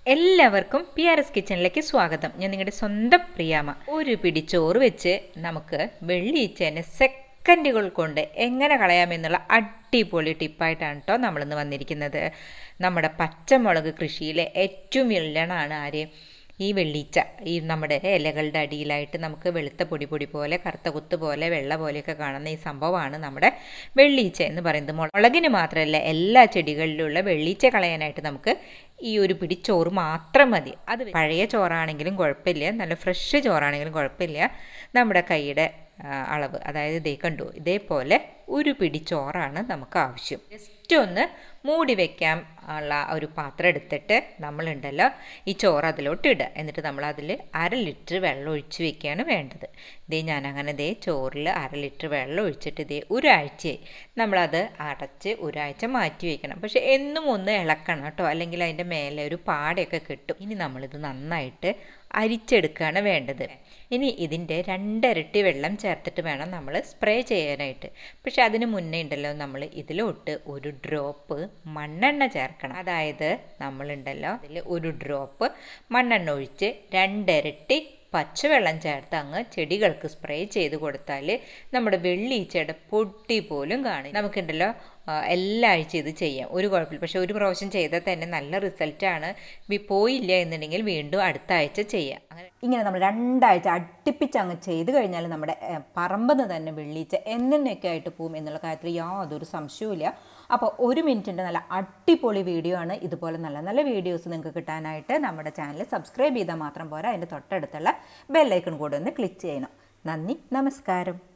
എല്ലാവർക്കും PRS കിച്ചണിലേക്ക് സ്വാഗതം. ഞാൻ നിങ്ങളുടെ സ്വന്തം പ്രിയാമ. ഒരു പിടി ചോറ് വെച്ച് നമുക്ക് വെള്ളിച്ചേനെ സെക്കൻഡുകൾ കൊണ്ട് എങ്ങനെ കളയാമെന്നുള്ള അടിപൊളി ടിപ്പായിട്ടാണ് കേട്ടോ നമ്മളിന്ന് വന്നിരിക്കുന്നത്. നമ്മുടെ പച്ചമുളക് കൃഷിയിലെ ഏറ്റവും വില്ലനാണ് ആര്? ഈ വെള്ളിച്ച. ഈ നമ്മുടെ ഇലകളുടെ അടിയിലായിട്ട് നമുക്ക് വെളുത്ത പൊടി പൊടി പോലെ കറുത്ത കുത്ത് പോലെ വെള്ള പോലെയൊക്കെ കാണുന്ന ഈ സംഭവമാണ് നമ്മുടെ വെള്ളിച്ച എന്ന് പറയുന്നത്. മുളകിന് മാത്രമല്ല, എല്ലാ ചെടികളിലുള്ള വെള്ളിച്ച കളയാനായിട്ട് നമുക്ക് ഈ ഒരു പിടി ചോറ് മാത്രം മതി. അത് പഴയ ചോറാണെങ്കിലും കുഴപ്പമില്ല, നല്ല ഫ്രഷ് ചോറാണെങ്കിലും കുഴപ്പമില്ല. നമ്മുടെ കൈയുടെ അളവ്, അതായത് ഇതേ കണ്ടു, ഇതേപോലെ ഒരു പിടി ചോറാണ് നമുക്ക് ആവശ്യം. ജസ്റ്റ് ഒന്ന് മൂടി വയ്ക്കാൻ ഉള്ള ഒരു പാത്രം എടുത്തിട്ട് നമ്മളുണ്ടല്ലോ ഈ ചോറ് അതിലോട്ട് ഇടുക. എന്നിട്ട് നമ്മൾ അതിൽ 1/2 ലിറ്റർ വെള്ളം ഒഴിച്ച് വെക്കുകയാണ് വേണ്ടത്. ഇതേ ഞാനങ്ങനെ ഇതേ ചോറിൽ 1/2 ലിറ്റർ വെള്ളം ഒഴിച്ചിട്ട് ഇതേ ഒരാഴ്ചയായി നമ്മളത് അടച്ച് ഒരാഴ്ച മാറ്റി വയ്ക്കണം. പക്ഷെ എന്നും ഒന്ന് ഇളക്കണം കേട്ടോ, അല്ലെങ്കിൽ അതിൻ്റെ മേലെ ഒരു പാടയൊക്കെ കിട്ടും. ഇനി നമ്മളിത് നന്നായിട്ട് അരിച്ചെടുക്കുകയാണ് വേണ്ടത്. ഇനി ഇതിൻ്റെ 2 ഇരട്ടി വെള്ളം ചേർത്തിട്ട് വേണം നമ്മൾ സ്പ്രേ ചെയ്യാനായിട്ട്. പക്ഷെ അതിന് മുന്നേ ഉണ്ടല്ലോ നമ്മൾ ഇതിലോട്ട് ഒരു ഡ്രോപ്പ് മണ്ണെണ്ണ ചേർക്കണം. അതായത് നമ്മളുണ്ടല്ലോ അതിൽ ഒരു ഡ്രോപ്പ് മണ്ണെണ്ണ ഒഴിച്ച് 2 ഇരട്ടി പച്ചവെള്ളം ചേർത്ത് അങ്ങ് ചെടികൾക്ക് സ്പ്രേ ചെയ്ത് കൊടുത്താൽ നമ്മുടെ വെള്ളീച്ചയുടെ പൊട്ടി പോലും കാണും. നമുക്കുണ്ടല്ലോ എല്ലാ ആഴ്ച ഇത് ചെയ്യാം, ഒരു കുഴപ്പമില്ല. പക്ഷെ ഒരു പ്രാവശ്യം ചെയ്താൽ തന്നെ നല്ല റിസൾട്ടാണ്. പോയില്ല എന്നുണ്ടെങ്കിൽ വീണ്ടും അടുത്ത ആഴ്ച ചെയ്യാം. ഇങ്ങനെ നമ്മൾ 2 ആഴ്ച അടുപ്പിച്ച് അങ്ങ് ചെയ്ത് കഴിഞ്ഞാൽ നമ്മുടെ പറമ്പെന്ന് തന്നെ വെള്ളീച്ച എന്നൊക്കെ ആയിട്ട് പോകും എന്നുള്ള കാര്യത്തിൽ യാതൊരു സംശയവുമില്ല. അപ്പോൾ 1 മിനിറ്റിൻ്റെ നല്ല അടിപൊളി വീഡിയോ ആണ്. ഇതുപോലെ നല്ല നല്ല വീഡിയോസ് നിങ്ങൾക്ക് കിട്ടാനായിട്ട് നമ്മുടെ ചാനൽ സബ്സ്ക്രൈബ് ചെയ്താൽ മാത്രം പോരാ, അതിൻ്റെ തൊട്ടടുത്തുള്ള ബെല്ലൈക്കൺ കൂടെ ഒന്ന് ക്ലിക്ക് ചെയ്യണം. നന്ദി, നമസ്കാരം.